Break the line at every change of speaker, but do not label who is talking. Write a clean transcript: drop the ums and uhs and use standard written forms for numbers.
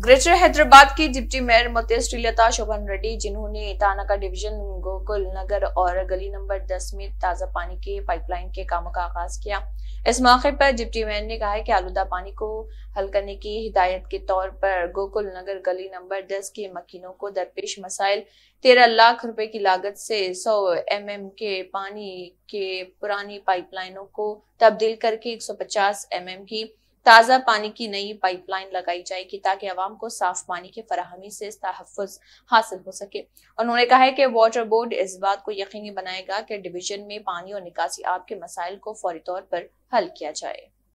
Greater Hyderabad की deputy mayor Mukesh Srilatha Shobhan Reddy, जिन्होंने Tarnaka division Gokul नगर और गली नंबर 10 में ताजा पानी के पाइपलाइन के कामों का आगाज किया। इस मौके पर डिप्टी मेयर ने कहा कि आलूदा पानी को हल करने की हिदायत के तौर पर गोकुल नगर गली नंबर 10 के मकीनों को दरपेश मसाइल 13 लाख रुपए की लागत से 100 mm के पानी के पुरानी पाइपलाइनों को तब्दील करके 150 mm की ताजा पानी की नई पाइपलाइन लगाई जाएगी, ताकि अवाम को साफ पानी की फराहमी से तहफ़्फ़ुज़ हासिल हो सके। उन्होंने कहा है कि वाटर बोर्ड इस बात को यकीनी बनाएगा कि डिवीजन में पानी और निकासी आब के मसाइल को फौरी तौर पर हल किया जाए।